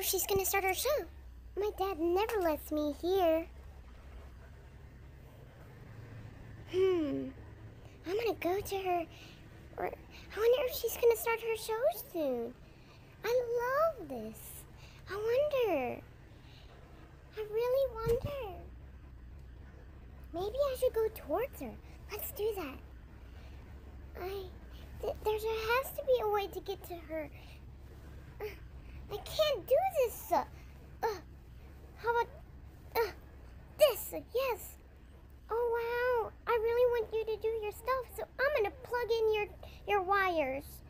she's gonna start her show. My dad never lets me here. I'm gonna go to her. Or I wonder if she's gonna start her show soon. I love this. I wonder. I really wonder. Maybe I should go towards her. Let's do that. There has to be a way to get to her. I can't do this. How about this? Yes. Oh wow! I really want you to do your stuff, so I'm gonna plug in your wires.